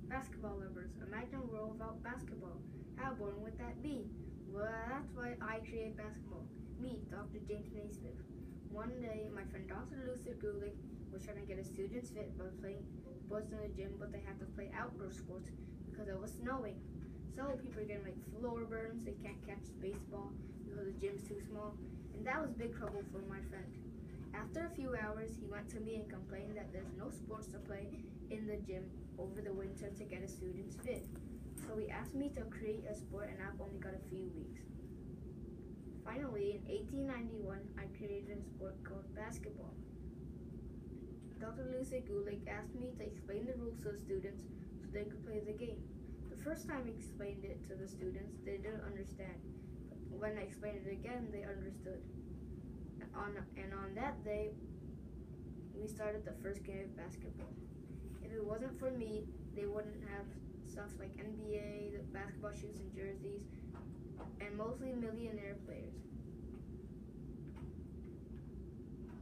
Basketball lovers, imagine a world without basketball. How boring would that be? Well, that's why I created basketball. Me, Dr. James Naismith. One day, my friend Dr. Lucy Gulick was trying to get his students fit by playing sports in the gym, but they had to play outdoor sports because it was snowing. So people are getting like floor burns, they can't catch the baseball because the gym's too small, and that was big trouble for my friend. After a few hours, he went to me and complained that there's no sports to play in the gym over the winter to get his students fit. So he asked me to create a sport, and I've only got a few weeks. Finally, in 1891, I created a sport called basketball. Dr. Lucy Gulick asked me to explain the rules to the students so they could play the game. The first time he explained it to the students, they didn't understand. But when I explained it again, they understood. And on that day, we started the first game of basketball. If it wasn't for me, they wouldn't have stuff like NBA, the basketball shoes and jerseys, and mostly millionaire players.